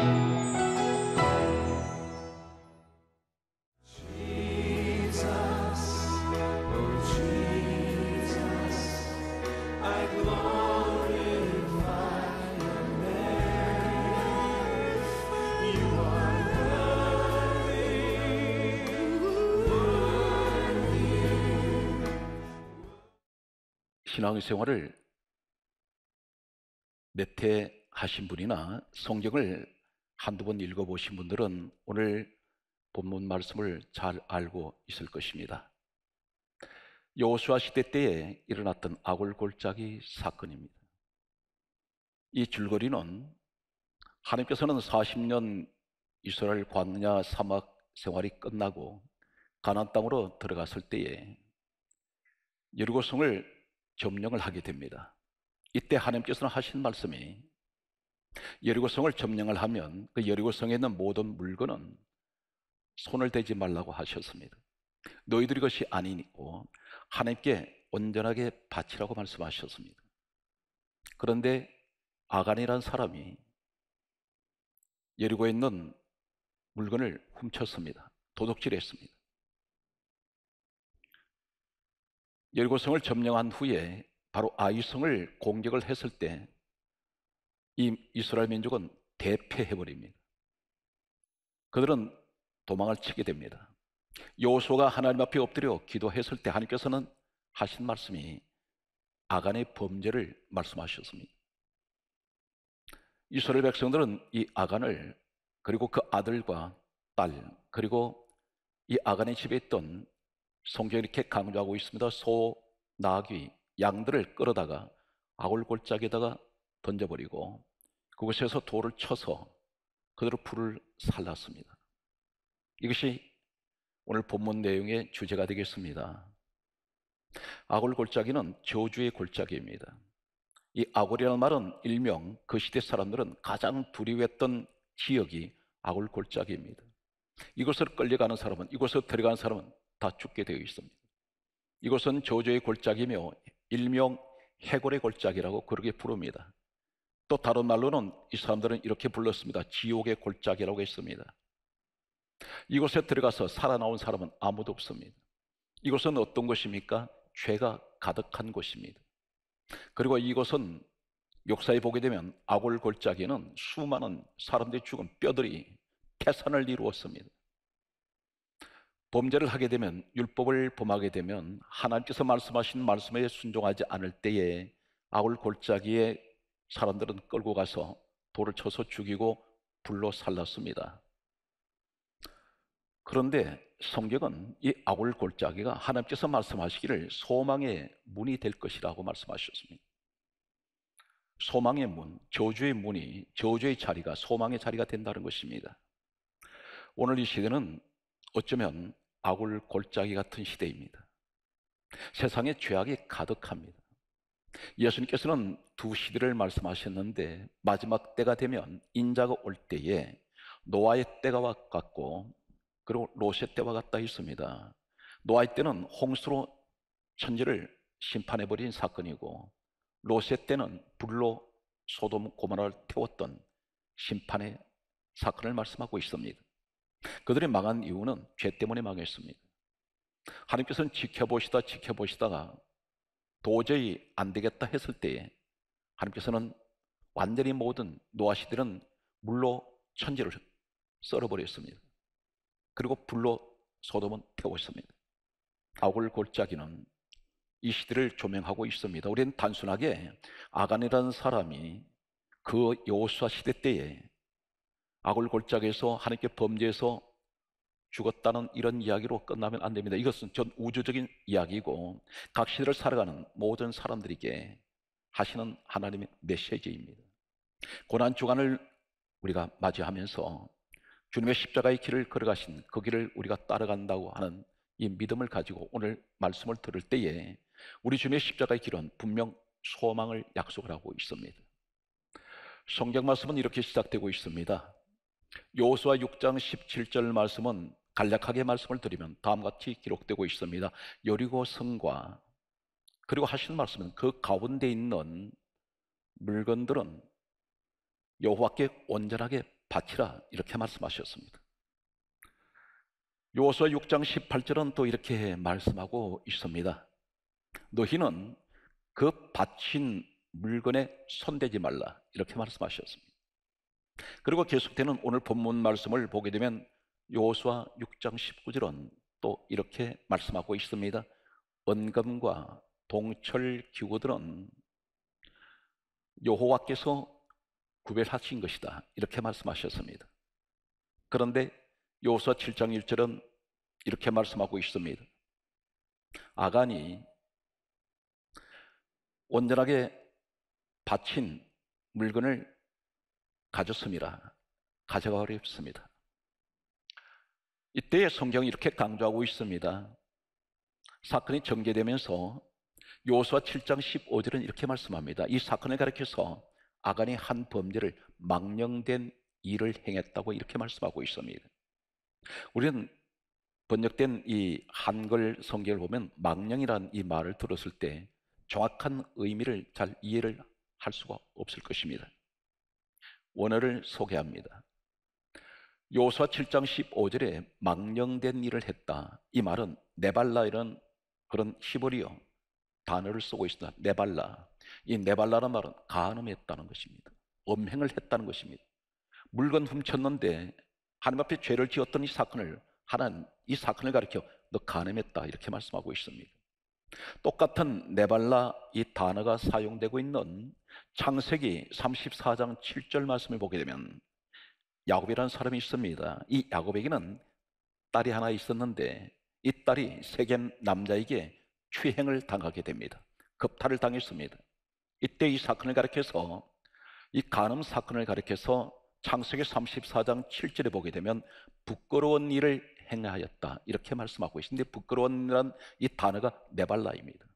신앙생활을 몇 해 하신 분이나 성경을 한두 번 읽어보신 분들은 오늘 본문 말씀을 잘 알고 있을 것입니다. 여호수아 시대 때에 일어났던 아골골짜기 사건입니다. 이 줄거리는 하나님께서는 40년 이스라엘 광야 사막 생활이 끝나고 가나안 땅으로 들어갔을 때에 여리고성을 점령을 하게 됩니다. 이때 하나님께서는 하신 말씀이 여리고성을 점령을 하면 그 여리고성에 있는 모든 물건은 손을 대지 말라고 하셨습니다. 너희들이 것이 아니고 하나님께 온전하게 바치라고 말씀하셨습니다. 그런데 아간이라는 사람이 여리고에 있는 물건을 훔쳤습니다. 도둑질했습니다. 여리고성을 점령한 후에 바로 아이성을 공격을 했을 때 이 이스라엘 민족은 대패해버립니다. 그들은 도망을 치게 됩니다. 여호수아가 하나님 앞에 엎드려 기도했을 때 하나님께서는 하신 말씀이 아간의 범죄를 말씀하셨습니다. 이스라엘 백성들은 이 아간을, 그리고 그 아들과 딸, 그리고 이 아간의 집에 있던, 성경이 이렇게 강조하고 있습니다, 소, 나귀, 양들을 끌어다가 아골골짜기에다가 던져버리고 그곳에서 돌을 쳐서 그대로 불을 살랐습니다. 이것이 오늘 본문 내용의 주제가 되겠습니다. 아골골짜기는 저주의 골짜기입니다. 이 아골이라는 말은 일명 그 시대 사람들은 가장 두려워했던 지역이 아골골짜기입니다. 이곳을 끌려가는 사람은, 이곳에 들어가는 사람은 다 죽게 되어 있습니다. 이곳은 저주의 골짜기며 일명 해골의 골짜기라고 그렇게 부릅니다. 또 다른 말로는 이 사람들은 이렇게 불렀습니다. 지옥의 골짜기라고 했습니다. 이곳에 들어가서 살아나온 사람은 아무도 없습니다. 이곳은 어떤 곳입니까? 죄가 가득한 곳입니다. 그리고 이곳은 역사에 보게 되면 아골골짜기는 수많은 사람들이 죽은 뼈들이 태산을 이루었습니다. 범죄를 하게 되면, 율법을 범하게 되면 하나님께서 말씀하신 말씀에 순종하지 않을 때에 아골골짜기에 사람들은 끌고 가서 돌을 쳐서 죽이고 불로 살랐습니다. 그런데 성경은 이 아골골짜기가 하나님께서 말씀하시기를 소망의 문이 될 것이라고 말씀하셨습니다. 소망의 문, 저주의 문이, 저주의 자리가 소망의 자리가 된다는 것입니다. 오늘 이 시대는 어쩌면 아골골짜기 같은 시대입니다. 세상에 죄악이 가득합니다. 예수님께서는 두 시대를 말씀하셨는데 마지막 때가 되면 인자가 올 때에 노아의 때가 왔고 그리고 롯의 때와 같다 있습니다. 노아의 때는 홍수로 천지를 심판해버린 사건이고 롯의 때는 불로 소돔 고모라를 태웠던 심판의 사건을 말씀하고 있습니다. 그들이 망한 이유는 죄 때문에 망했습니다. 하나님께서는 지켜보시다가 도저히 안 되겠다 했을 때에 하나님께서는 완전히 모든 노아 시대는 물로 천지를 썰어버렸습니다. 그리고 불로 소돔은 태웠습니다. 아골골짜기는 이 시대를 조명하고 있습니다. 우리는 단순하게 아간이라는 사람이 그 여호수아 시대 때에 아골골짜기에서 하나님께 범죄해서 죽었다는 이런 이야기로 끝나면 안 됩니다. 이것은 전 우주적인 이야기고 각 시대를 살아가는 모든 사람들에게 하시는 하나님의 메시지입니다. 고난주간을 우리가 맞이하면서 주님의 십자가의 길을 걸어가신 그 길을 우리가 따라간다고 하는 이 믿음을 가지고 오늘 말씀을 들을 때에 우리 주님의 십자가의 길은 분명 소망을 약속을 하고 있습니다. 성경 말씀은 이렇게 시작되고 있습니다. 여호수아 6장 17절 말씀은 간략하게 말씀을 드리면 다음과 같이 기록되고 있습니다. 여리고 성과, 그리고 하시는 말씀은 그 가운데 있는 물건들은 여호와께 온전하게 바치라 이렇게 말씀하셨습니다. 여호수아 6장 18절은 또 이렇게 말씀하고 있습니다. 너희는 그 바친 물건에 손대지 말라 이렇게 말씀하셨습니다. 그리고 계속되는 오늘 본문 말씀을 보게 되면 여호수아 6장 19절은 또 이렇게 말씀하고 있습니다. 언금과 동철 기구들은 여호와께서 구별하신 것이다 이렇게 말씀하셨습니다. 그런데 여호수아 7장 1절은 이렇게 말씀하고 있습니다. 아간이 온전하게 바친 물건을 가졌음이라 가져가 어렵습니다. 이때의 성경이 이렇게 강조하고 있습니다. 사건이 전개되면서 여호수아 7장 15절은 이렇게 말씀합니다. 이 사건을 가리켜서 아간이 한 범죄를 망령된 일을 행했다고 이렇게 말씀하고 있습니다. 우리는 번역된 이 한글 성경을 보면 망령이라는 이 말을 들었을 때 정확한 의미를 잘 이해를 할 수가 없을 것입니다. 원어를 소개합니다. 여호수아 7장 15절에 망령된 일을 했다. 이 말은 네발라 이런 그런 히브리어 단어를 쓰고 있습니다. 네발라. 이 네발라라는 말은 간음했다는 것입니다. 음행을 했다는 것입니다. 물건 훔쳤는데 하나님 앞에 죄를 지었던 이 사건을 하나님 이 사건을 가리켜 너 간음했다 이렇게 말씀하고 있습니다. 똑같은 네발라 이 단어가 사용되고 있는 창세기 34장 7절 말씀을 보게 되면 야곱이라는 사람이 있습니다. 이 야곱에게는 딸이 하나 있었는데 이 딸이 세겜 남자에게 추행을 당하게 됩니다. 겁탈을 당했습니다. 이때 이 사건을 가리켜서 이 간음 사건을 가리켜서 창세기 34장 7절에 보게 되면 부끄러운 일을 행하였다 이렇게 말씀하고 있는데 부끄러운이라는 이 단어가 네발라입니다.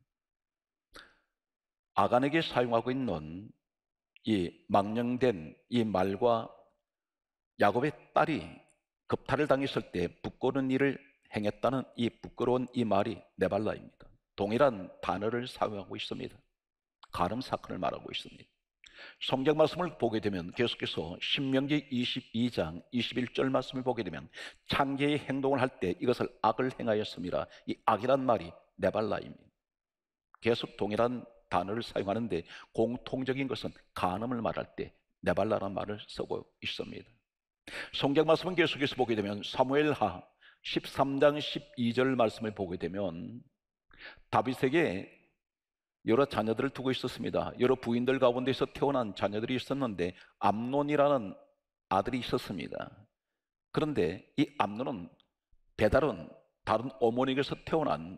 아간에게 사용하고 있는 이 망령된 이 말과 야곱의 딸이 겁탈을 당했을 때 부끄러운 일을 행했다는 이 부끄러운 이 말이 네발라입니다. 동일한 단어를 사용하고 있습니다. 간음 사건을 말하고 있습니다. 성경 말씀을 보게 되면 계속해서 신명기 22장 21절 말씀을 보게 되면 창개의 행동을 할 때 이것을 악을 행하였습니다. 이 악이란 말이 네발라입니다. 계속 동일한 단어를 사용하는데 공통적인 것은 간음을 말할 때 네발라라는 말을 쓰고 있습니다. 성경 말씀은 계속해서 보게 되면 사무엘하 13장 12절 말씀을 보게 되면 다윗에게 여러 자녀들을 두고 있었습니다. 여러 부인들 가운데서 태어난 자녀들이 있었는데 암논이라는 아들이 있었습니다. 그런데 이 암논은 배다른 다른 어머니에게서 태어난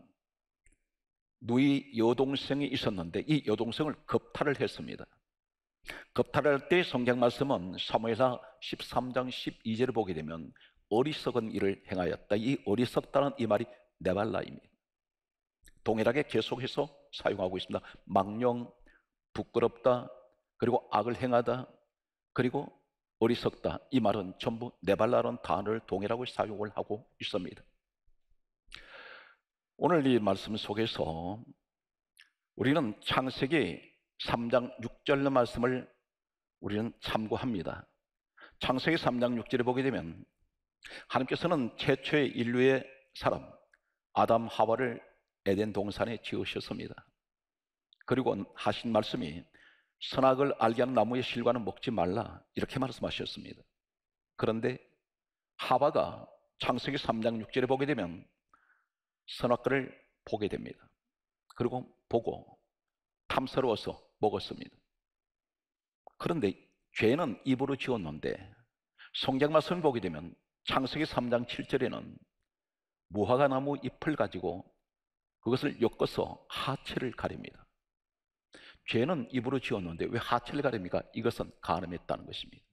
누이 여동생이 있었는데 이 여동생을 겁탈을 했습니다. 겁탈을 할 때 성경 말씀은 사무엘하 13장 12절을 보게 되면 어리석은 일을 행하였다. 이 어리석다는 이 말이 네발라입니다. 동일하게 계속해서 사용하고 있습니다. 망령, 부끄럽다, 그리고 악을 행하다, 그리고 어리석다. 이 말은 전부 네발라라는 단어를 동일하게 사용을 하고 있습니다. 오늘 이 말씀 속에서 우리는 창세기 3장 6절 말씀을 우리는 참고합니다. 창세기 3장 6절에 보게 되면 하나님께서는 최초의 인류의 사람 아담 하와를 에덴 동산에 지으셨습니다. 그리고 하신 말씀이 선악을 알게 하는 나무의 실과는 먹지 말라 이렇게 말씀하셨습니다. 그런데 하와가 창세기 3장 6절에 보게 되면 선악과를 보게 됩니다. 그리고 보고 탐스러워서 먹었습니다. 그런데 죄는 입으로 지었는데 성경 말씀을 보게 되면 창세기 3장 7절에는 무화과 나무 잎을 가지고 그것을 엮어서 하체를 가립니다. 죄는 입으로 지었는데 왜 하체를 가립니까? 이것은 간음했다는 것입니다.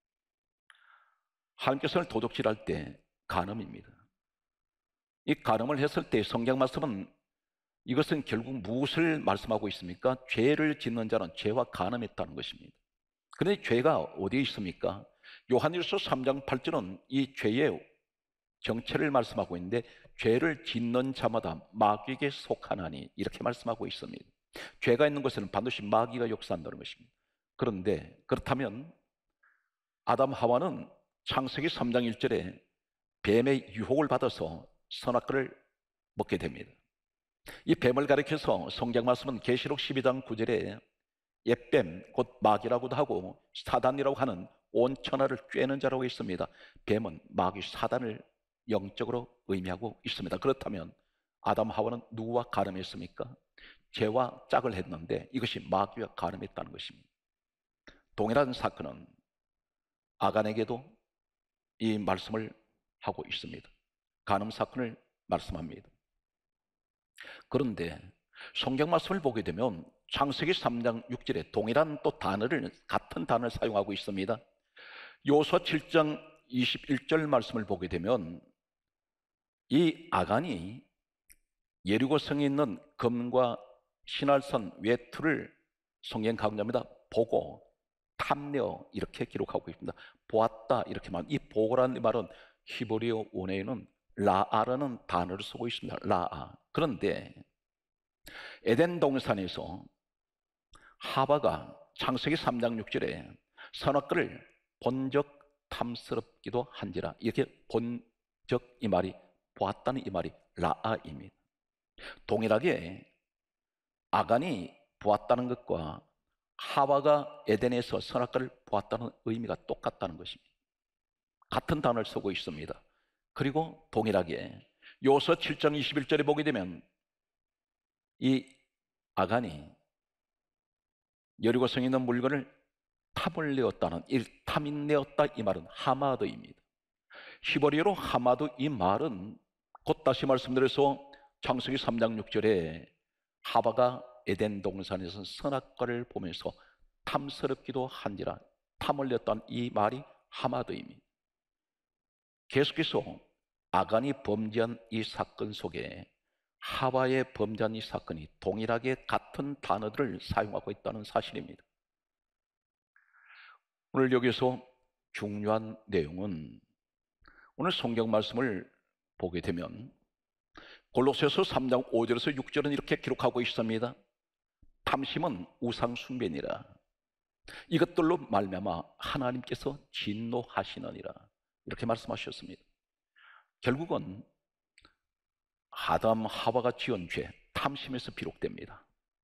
하나님께서는 도둑질할 때 간음입니다. 이 간음을 했을 때 성경 말씀은 이것은 결국 무엇을 말씀하고 있습니까? 죄를 짓는 자는 죄와 간음했다는 것입니다. 그런데 죄가 어디에 있습니까? 요한일서 3장 8절은 이 죄의 정체를 말씀하고 있는데 죄를 짓는 자마다 마귀에게 속하나니 이렇게 말씀하고 있습니다. 죄가 있는 곳에는 반드시 마귀가 역사한다는 것입니다. 그런데 그렇다면 아담 하와는 창세기 3장 1절에 뱀의 유혹을 받아서 선악과를 먹게 됩니다. 이 뱀을 가리켜서 성경 말씀은 계시록 12장 9절에 옛뱀 곧 마귀라고도 하고 사단이라고 하는 온 천하를 꿰는 자라고 있습니다. 뱀은 마귀 사단을 영적으로 의미하고 있습니다. 그렇다면 아담 하와는 누구와 가늠했습니까? 죄와 짝을 했는데 이것이 마귀와 가늠했다는 것입니다. 동일한 사건은 아간에게도 이 말씀을 하고 있습니다. 간음 사건을 말씀합니다. 그런데 성경 말씀을 보게 되면 창세기 3장 6절에 동일한 또 단어를 같은 단어를 사용하고 있습니다. 요수아 7장 21절 말씀을 보게 되면 이 아간이 예리고 성에 있는 금과 신할선 외투를 성경 강조합니다. 보고 탐내어 이렇게 기록하고 있습니다. 보았다 이렇게 말. 이 보고라는 말은 히브리어 원어에는 라아라는 단어를 쓰고 있습니다. 라아. 그런데 에덴 동산에서 하와가 창세기 3장 6절에 선악과를 본적 탐스럽기도 한지라 이렇게 본적 이 말이 보았다는 이 말이 라아입니다. 동일하게 아간이 보았다는 것과 하와가 에덴에서 선악과를 보았다는 의미가 똑같다는 것입니다. 같은 단어를 쓰고 있습니다. 그리고 동일하게 요서 7장 21절에 보게 되면 이 아간이 여리고성에 있는 물건을 탐을 내었다는 이 탐이 내었다 이 말은 하마드입니다. 히브리어로 하마드 이 말은 곧 다시 말씀드려서 창세기 3장 6절에 하와가 에덴 동산에서 선악과를 보면서 탐스럽기도 한지라 탐을 내었다는 이 말이 하마드입니다. 계속해서 아간이 범죄한 이 사건 속에 하와의 범죄한 이 사건이 동일하게 같은 단어들을 사용하고 있다는 사실입니다. 오늘 여기서 중요한 내용은 오늘 성경 말씀을 보게 되면 골로새서 3장 5절에서 6절은 이렇게 기록하고 있습니다. 탐심은 우상 숭배니라. 이것들로 말미암아 하나님께서 진노하시느니라. 이렇게 말씀하셨습니다. 결국은 아담 하와가 지은 죄, 탐심에서 비롯됩니다.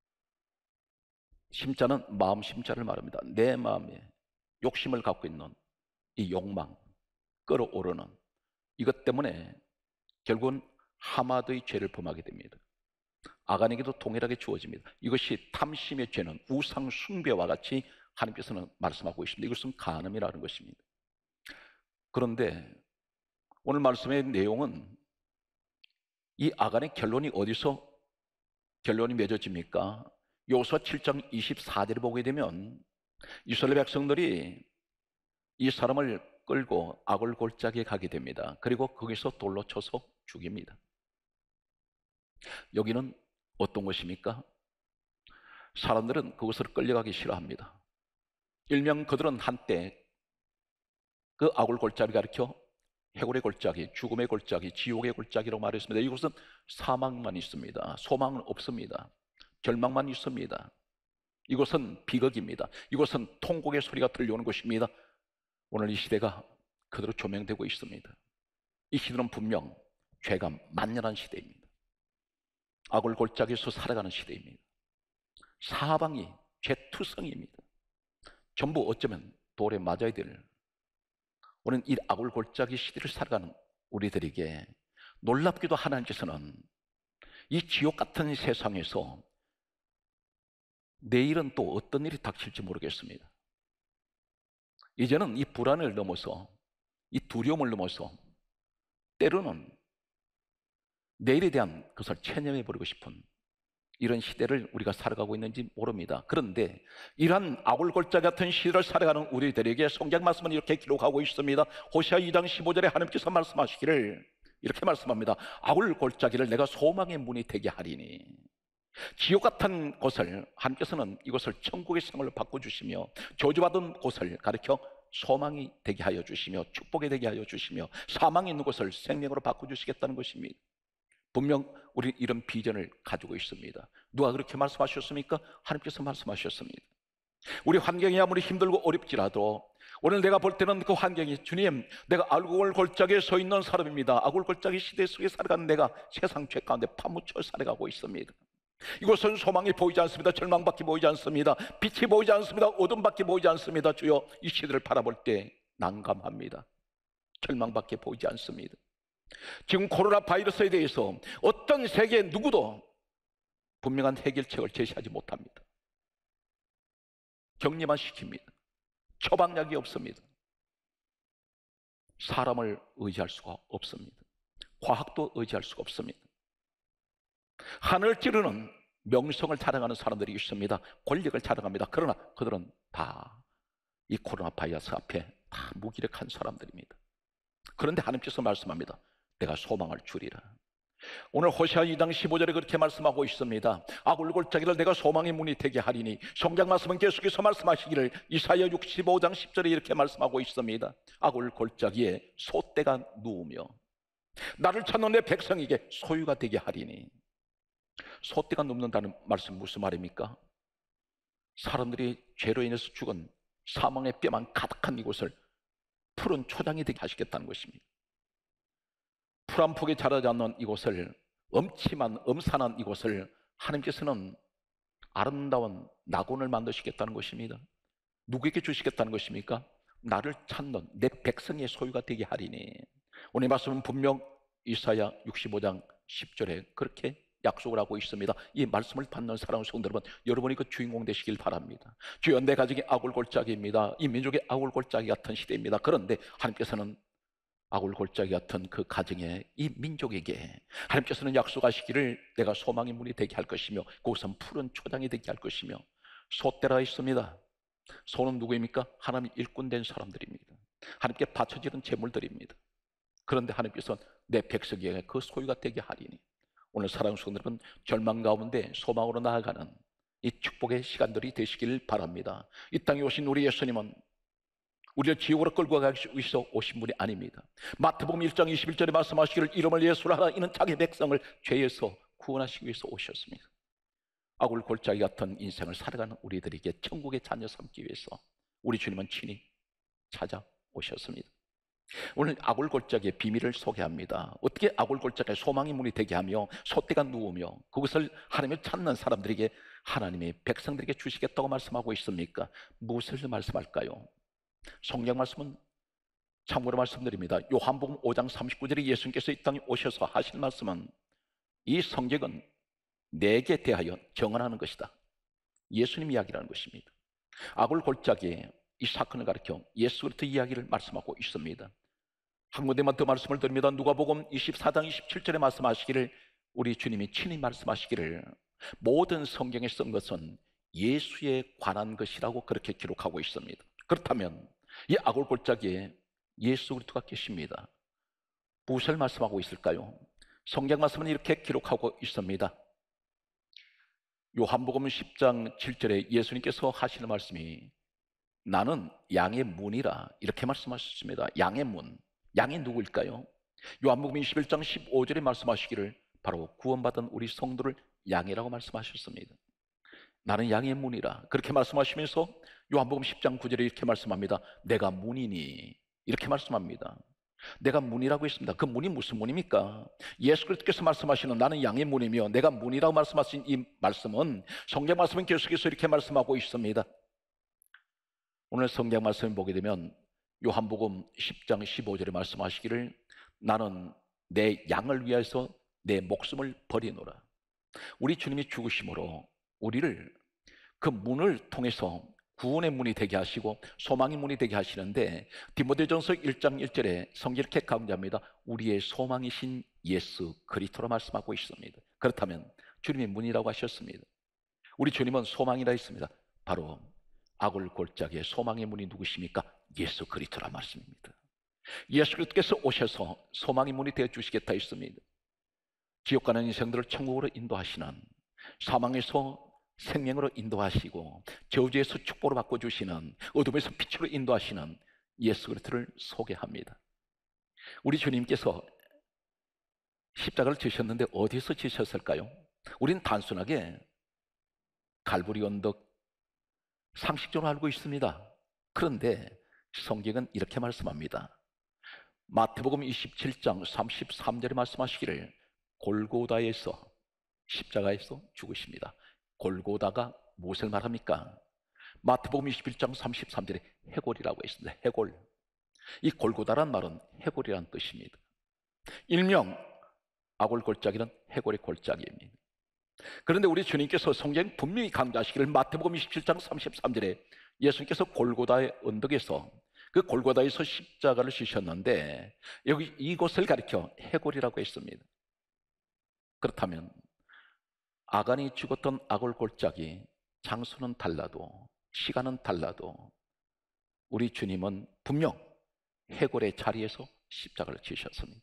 심자는 마음 심자를 말합니다. 내 마음에 욕심을 갖고 있는 이 욕망, 끌어오르는 이것 때문에 결국은 하마드의 죄를 범하게 됩니다. 아간에게도 동일하게 주어집니다. 이것이 탐심의 죄는 우상 숭배와 같이 하나님께서는 말씀하고 있습니다. 이것은 간음이라는 것입니다. 그런데 오늘 말씀의 내용은 이 아간의 결론이 어디서 결론이 맺어집니까? 요수아 7장 24절을 보게 되면 이스라엘 백성들이 이 사람을 끌고 아골 골짜기에 가게 됩니다. 그리고 거기서 돌로 쳐서 죽입니다. 여기는 어떤 것입니까? 사람들은 그것을 끌려가기 싫어합니다. 일명 그들은 한때 그 아골 골짜기 가리켜 해골의 골짜기, 죽음의 골짜기, 지옥의 골짜기라고 말했습니다. 이곳은 사망만 있습니다. 소망은 없습니다. 절망만 있습니다. 이곳은 비극입니다. 이곳은 통곡의 소리가 들려오는 곳입니다. 오늘 이 시대가 그대로 조명되고 있습니다. 이 시대는 분명 죄가 만연한 시대입니다. 아골 골짜기에서 살아가는 시대입니다. 사방이 죄투성입니다. 전부 어쩌면 돌에 맞아야 될 오늘 이 아골 골짜기 시대를 살아가는 우리들에게 놀랍게도 하나님께서는 이 지옥 같은 세상에서 내일은 또 어떤 일이 닥칠지 모르겠습니다. 이제는 이 불안을 넘어서 이 두려움을 넘어서 때로는 내일에 대한 것을 체념해버리고 싶은 이런 시대를 우리가 살아가고 있는지 모릅니다. 그런데 이러한 아골골짜기 같은 시대를 살아가는 우리들에게 성경 말씀은 이렇게 기록하고 있습니다. 호시아 2장 15절에 하나님께서 말씀하시기를 이렇게 말씀합니다. 아골골짜기를 내가 소망의 문이 되게 하리니. 지옥 같은 곳을 하나님께서는 이것을 천국의 상을 바꿔주시며 저주받은 곳을 가리켜 소망이 되게 하여 주시며 축복이 되게 하여 주시며 사망이 있는 곳을 생명으로 바꿔주시겠다는 것입니다. 분명 우리 이런 비전을 가지고 있습니다. 누가 그렇게 말씀하셨습니까? 하나님께서 말씀하셨습니다. 우리 환경이 아무리 힘들고 어렵지라도 오늘 내가 볼 때는 그 환경이, 주님, 내가 아굴 골짜기에 서 있는 사람입니다. 아굴 골짜기 시대 속에 살아가는 내가 세상 죄 가운데 파묻혀 살아가고 있습니다. 이곳은 소망이 보이지 않습니다. 절망밖에 보이지 않습니다. 빛이 보이지 않습니다. 어둠밖에 보이지 않습니다. 주여, 이 시대를 바라볼 때 난감합니다. 절망밖에 보이지 않습니다. 지금 코로나 바이러스에 대해서 어떤 세계 누구도 분명한 해결책을 제시하지 못합니다. 격리만 시킵니다. 처방약이 없습니다. 사람을 의지할 수가 없습니다. 과학도 의지할 수가 없습니다. 하늘 찌르는 명성을 자랑하는 사람들이 있습니다. 권력을 자랑합니다. 그러나 그들은 다 이 코로나 바이러스 앞에 다 무기력한 사람들입니다. 그런데 하나님께서 말씀합니다. 내가 소망을 주리라. 오늘 호세아 2장 15절에 그렇게 말씀하고 있습니다. 아굴 골짜기를 내가 소망의 문이 되게 하리니, 성경 말씀은 계속해서 말씀하시기를 이사야 65장 10절에 이렇게 말씀하고 있습니다. 아굴 골짜기에 소떼가 누우며 나를 찾는 내 백성에게 소유가 되게 하리니. 소떼가 눕는다는 말씀 무슨 말입니까? 사람들이 죄로 인해서 죽은 사망의 뼈만 가득한 이곳을 푸른 초장이 되게 하시겠다는 것입니다. 풀 한 폭에 자라지 않는 이곳을, 엄산한 이곳을 하나님께서는 아름다운 낙원을 만드시겠다는 것입니다. 누구에게 주시겠다는 것입니까? 나를 찾는 내 백성의 소유가 되게 하리니. 오늘 말씀은 분명 이사야 65장 10절에 그렇게 약속을 하고 있습니다. 이 말씀을 받는 사랑하는 성도 여러분, 여러분이 그 주인공 되시길 바랍니다. 주여, 내 가정이 아굴 골짜기입니다. 이 민족의 아굴 골짜기 같은 시대입니다. 그런데 하나님께서는 아굴 골짜기 같은 그 가정에, 이 민족에게 하나님께서는 약속하시기를 내가 소망의 문이 되게 할 것이며 그곳은 푸른 초장이 되게 할 것이며. 소떼라 있습니다. 소는 누구입니까? 하나님 일꾼된 사람들입니다. 하나님께 바쳐지는 제물들입니다. 그런데 하나님께서 내 백성에게 그 소유가 되게 하리니. 오늘 사랑하는 성도 여러분, 절망 가운데 소망으로 나아가는 이 축복의 시간들이 되시길 바랍니다. 이 땅에 오신 우리 예수님은 우리를 지옥으로 끌고 가기 위해서 오신 분이 아닙니다. 마태복음 1장 21절에 말씀하시기를 이름을 예수로 하라. 이는 자기 백성을 죄에서 구원하시기 위해서 오셨습니다. 아굴 골짜기 같은 인생을 살아가는 우리들에게 천국의 자녀 삼기 위해서 우리 주님은 친히 찾아오셨습니다. 오늘 아굴 골짜기의 비밀을 소개합니다. 어떻게 아굴 골짜기에 소망의 문이 되게 하며 소떼가 누우며 그것을 하나님을 찾는 사람들에게, 하나님의 백성들에게 주시겠다고 말씀하고 있습니까? 무엇을 말씀할까요? 성경 말씀은 참고로 말씀드립니다. 요한복음 5장 39절에 예수님께서 이 땅에 오셔서 하신 말씀은 이 성경은 내게 대하여 정언하는 것이다. 예수님 이야기라는 것입니다. 아굴 골짜기에 이 사건을 가리켜 예수 그리스도 이야기를 말씀하고 있습니다. 한 군데만 더 말씀을 드립니다. 누가복음 24장 27절에 말씀하시기를, 우리 주님이 친히 말씀하시기를 모든 성경에 쓴 것은 예수에 관한 것이라고 그렇게 기록하고 있습니다. 그렇다면 이 아굴 골짜기에 예수 그리스도가 계십니다. 무엇을 말씀하고 있을까요? 성경 말씀은 이렇게 기록하고 있습니다. 요한복음 10장 7절에 예수님께서 하시는 말씀이 나는 양의 문이라, 이렇게 말씀하셨습니다. 양의 문, 양이 누구일까요? 요한복음 21장 15절에 말씀하시기를 바로 구원받은 우리 성도를 양이라고 말씀하셨습니다. 나는 양의 문이라, 그렇게 말씀하시면서 요한복음 10장 9절에 이렇게 말씀합니다. 내가 문이니, 이렇게 말씀합니다. 내가 문이라고 했습니다. 그 문이 무슨 문입니까? 예수 그리스도께서 말씀하시는 나는 양의 문이며 내가 문이라고 말씀하신 이 말씀은, 성경 말씀은 계속해서 이렇게 말씀하고 있습니다. 오늘 성경 말씀을 보게 되면 요한복음 10장 15절에 말씀하시기를 나는 내 양을 위해서 내 목숨을 버리노라. 우리 주님이 죽으심으로 우리를 그 문을 통해서 구원의 문이 되게 하시고 소망의 문이 되게 하시는데, 디모데전서 1장 1절에 성경 이렇게 강조합니다. 우리의 소망이신 예수 그리스도로 말씀하고 있습니다. 그렇다면 주님의 문이라고 하셨습니다. 우리 주님은 소망이라 했습니다. 바로 아굴 골짜기의 소망의 문이 누구십니까? 예수 그리스도라 말씀입니다. 예수 그리스도께서 오셔서 소망의 문이 되어 주시겠다 했습니다. 지옥 가는 인생들을 천국으로 인도하시는, 사망에서 생명으로 인도하시고 저주에서 축복으로 바꿔주시는, 어둠에서 빛으로 인도하시는 예수 그리스도를 소개합니다. 우리 주님께서 십자가를 지셨는데 어디서 지셨을까요? 우리는 단순하게 갈보리 언덕 상식적으로 알고 있습니다. 그런데 성경은 이렇게 말씀합니다. 마태복음 27장 33절에 말씀하시기를 골고다에서, 십자가에서 죽으십니다. 골고다가 무엇을 말합니까? 마태복음 21장 33절에 해골이라고 했습니다. 해골. 이 골고다란 말은 해골이라는 뜻입니다. 일명 아골 골짜기는 해골의 골짜기입니다. 그런데 우리 주님께서 성경 분명히 강조하시기를 마태복음 27장 33절에 예수님께서 골고다의 언덕에서, 그 골고다에서 십자가를 지셨는데 여기 이곳을 가리켜 해골이라고 했습니다. 그렇다면 아간이 죽었던 아골 골짜기, 장소는 달라도 시간은 달라도 우리 주님은 분명 해골의 자리에서 십자가를 지셨습니다.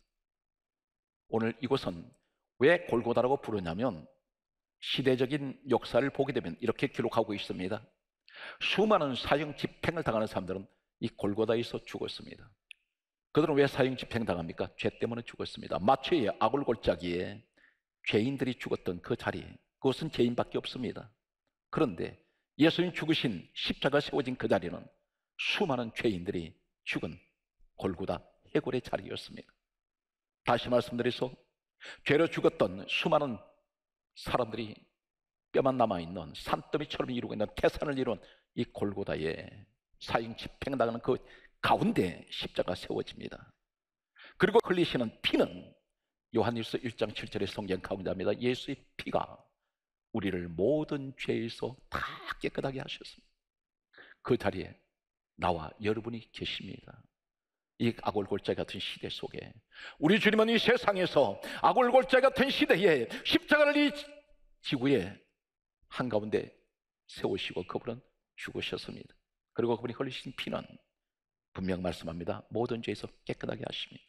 오늘 이곳은 왜 골고다라고 부르냐면 시대적인 역사를 보게 되면 이렇게 기록하고 있습니다. 수많은 사형 집행을 당하는 사람들은 이 골고다에서 죽었습니다. 그들은 왜 사형 집행 당합니까? 죄 때문에 죽었습니다. 마초의 아골 골짜기에 죄인들이 죽었던 그 자리, 그것은 죄인밖에 없습니다. 그런데 예수님 죽으신 십자가 세워진 그 자리는 수많은 죄인들이 죽은 골고다 해골의 자리였습니다. 다시 말씀드려서 죄로 죽었던 수많은 사람들이 뼈만 남아있는 산더미처럼 이루고 있는 태산을 이룬 이 골고다에 사형 집행당하는 그 가운데 십자가 세워집니다. 그리고 흘리시는 피는 요한일서 1장 7절의 성경 강조합니다. 예수의 피가 우리를 모든 죄에서 다 깨끗하게 하셨습니다. 그 자리에 나와 여러분이 계십니다. 이 아골골짜기 같은 시대 속에 우리 주님은 이 세상에서 아골골짜기 같은 시대에 십자가를 이 지구에 한가운데 세우시고 그분은 죽으셨습니다. 그리고 그분이 흘리신 피는 분명 말씀합니다. 모든 죄에서 깨끗하게 하십니다.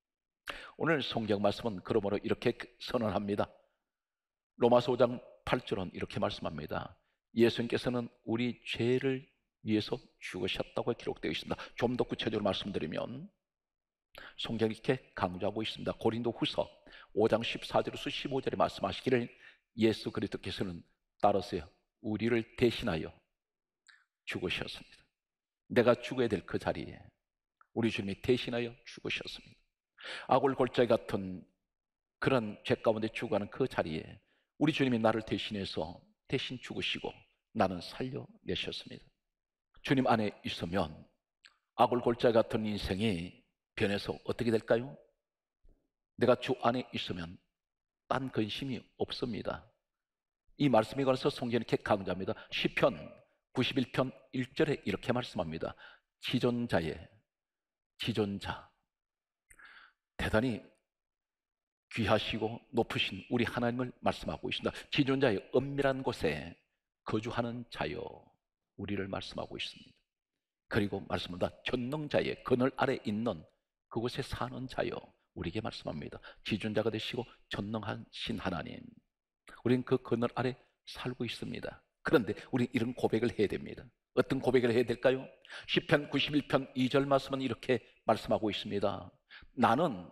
오늘 성경 말씀은 그러므로 이렇게 선언합니다. 로마서 5장 8절은 이렇게 말씀합니다. 예수님께서는 우리 죄를 위해서 죽으셨다고 기록되어 있습니다. 좀 더 구체적으로 말씀드리면 성경이 이렇게 강조하고 있습니다. 고린도후서 5장 14절에서 15절에 말씀하시기를 예수 그리스도께서는 따라서요 우리를 대신하여 죽으셨습니다. 내가 죽어야 될 그 자리에 우리 주님이 대신하여 죽으셨습니다. 아골 골짜기 같은 그런 죄 가운데 죽어가는 그 자리에 우리 주님이 나를 대신해서 대신 죽으시고 나는 살려내셨습니다. 주님 안에 있으면 아골 골짜기 같은 인생이 변해서 어떻게 될까요? 내가 주 안에 있으면 딴 근심이 없습니다. 이 말씀에 관해서 성경이 이렇게 강조합니다. 시편 91편 1절에 이렇게 말씀합니다. 지존자 대단히 귀하시고 높으신 우리 하나님을 말씀하고 있습니다. 지존자의 은밀한 곳에 거주하는 자여 우리를 말씀하고 있습니다. 그리고 말씀합니다. 전능자의 그늘 아래 있는 그곳에 사는 자여 우리에게 말씀합니다. 지존자가 되시고 전능하신 하나님, 우리는 그 그늘 아래 살고 있습니다. 그런데 우리는 이런 고백을 해야 됩니다. 어떤 고백을 해야 될까요? 시편 91편 2절 말씀은 이렇게 말씀하고 있습니다. 나는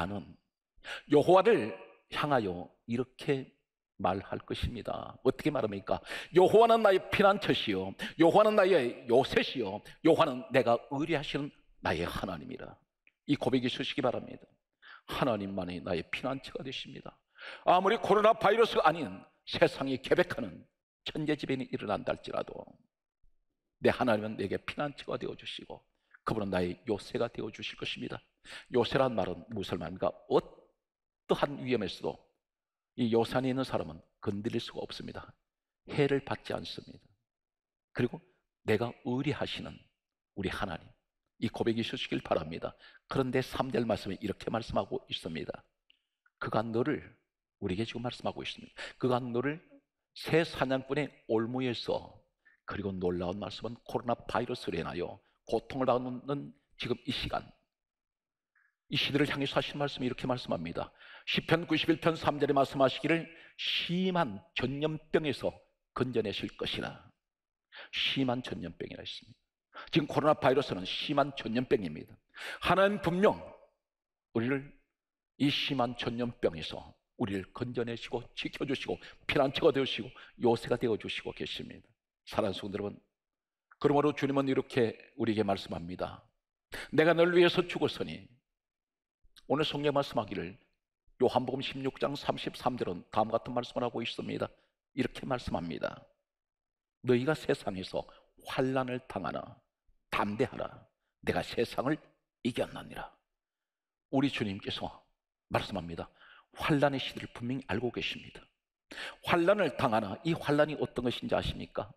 여호와를 향하여 이렇게 말할 것입니다. 어떻게 말합니까? 여호와는 나의 피난처시요 여호와는 나의 요새시요 여호와는 내가 의뢰하시는 나의 하나님이라. 이 고백이 서시기 바랍니다. 하나님만이 나의 피난처가 되십니다. 아무리 코로나 바이러스가 아닌 세상이 개백하는 천재지변이 일어난다 할지라도 내 하나님은 내게 피난처가 되어주시고 그분은 나의 요새가 되어주실 것입니다. 요새란 말은 무슨 말입니까? 어떠한 위험에서도 이 요새 안에 있는 사람은 건드릴 수가 없습니다. 해를 받지 않습니다. 그리고 내가 의리하시는 우리 하나님, 이 고백이 있으시길 바랍니다. 그런데 3절 말씀에 이렇게 말씀하고 있습니다. 그가 너를, 우리에게 지금 말씀하고 있습니다. 그가 너를 새 사냥꾼의 올무에서, 그리고 놀라운 말씀은 코로나 바이러스로 인하여 고통을 받는 지금 이 시간, 이 시대를 향해서 하신 말씀이 이렇게 말씀합니다. 시편 91편 3절에 말씀하시기를 심한 전염병에서 건져내실 것이라. 심한 전염병이라 했습니다. 지금 코로나 바이러스는 심한 전염병입니다. 하나님 분명 우리를 이 심한 전염병에서 우리를 건져내시고 지켜주시고 피난처가 되어주시고 요새가 되어주시고 계십니다. 사랑하는 성도 여러분, 그러므로 주님은 이렇게 우리에게 말씀합니다. 내가 널 위해서 죽었으니, 오늘 성경 말씀하기를 요한복음 16장 33절은 다음 같은 말씀을 하고 있습니다. 이렇게 말씀합니다. 너희가 세상에서 환난을 당하나 담대하라, 내가 세상을 이겼느니라. 우리 주님께서 말씀합니다. 환난의 시대를 분명히 알고 계십니다. 환난을 당하나, 이 환난이 어떤 것인지 아십니까?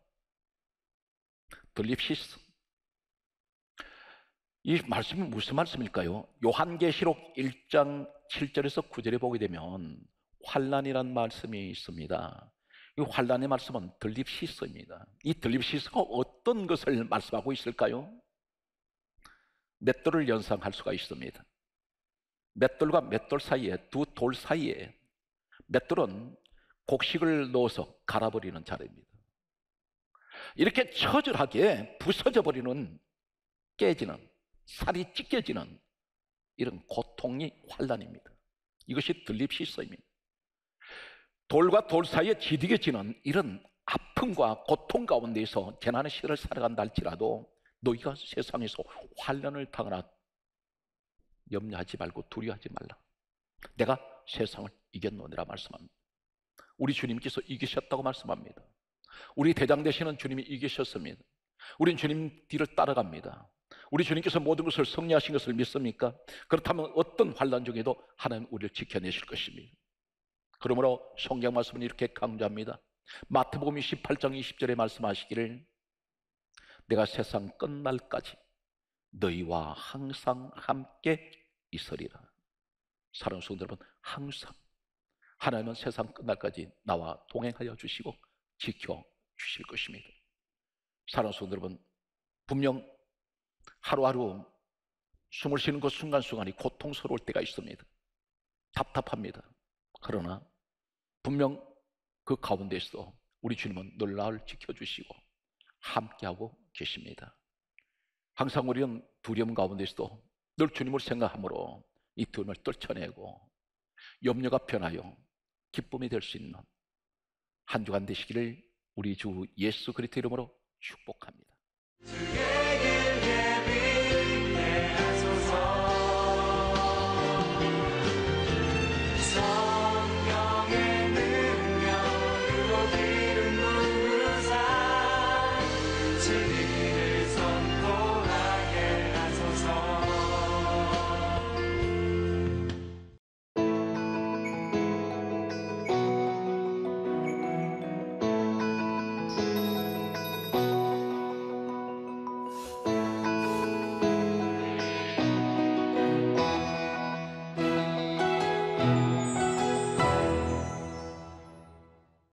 들립시스. 이 말씀이 무슨 말씀일까요? 요한계시록 1장 7절에서 9절에 보게 되면 환난이란 말씀이 있습니다. 이 환난의 말씀은 들립시스입니다. 이 들립시스가 어떤 것을 말씀하고 있을까요? 맷돌을 연상할 수가 있습니다. 맷돌과 맷돌 사이에, 두 돌 사이에, 맷돌은 곡식을 넣어서 갈아버리는 자리입니다. 이렇게 처절하게 부서져 버리는, 깨지는, 살이 찢겨지는 이런 고통이 환난입니다. 이것이 들립시스입니다. 돌과 돌 사이에 지디겨지는 이런 아픔과 고통 가운데에서 재난의 시대를 살아간다 할지라도 너희가 세상에서 환난을 당하나 염려하지 말고 두려워하지 말라, 내가 세상을 이겼노니라 말씀합니다. 우리 주님께서 이기셨다고 말씀합니다. 우리 대장 되시는 주님이 이기셨습니다. 우린 주님 뒤를 따라갑니다. 우리 주님께서 모든 것을 승리하신 것을 믿습니까? 그렇다면 어떤 환난 중에도 하나님 우리를 지켜내실 것입니다. 그러므로 성경 말씀은 이렇게 강조합니다. 마태복음 18장 20절에 말씀하시기를 내가 세상 끝날까지 너희와 항상 함께 있으리라. 사랑하는 성도 여러분, 항상 하나님은 세상 끝날까지 나와 동행하여 주시고 지켜주실 것입니다. 사랑하는 성도 여러분, 분명 하루하루 숨을 쉬는 그 순간순간이 고통스러울 때가 있습니다. 답답합니다. 그러나 분명 그 가운데서 우리 주님은 늘 나를 지켜주시고 함께하고 계십니다. 항상 우리는 두려움 가운데서도 늘 주님을 생각함으로 이 두려움을 떨쳐내고 염려가 변하여 기쁨이 될 수 있는 한 주간 되시기를 우리 주 예수 그리스도 이름으로 축복합니다.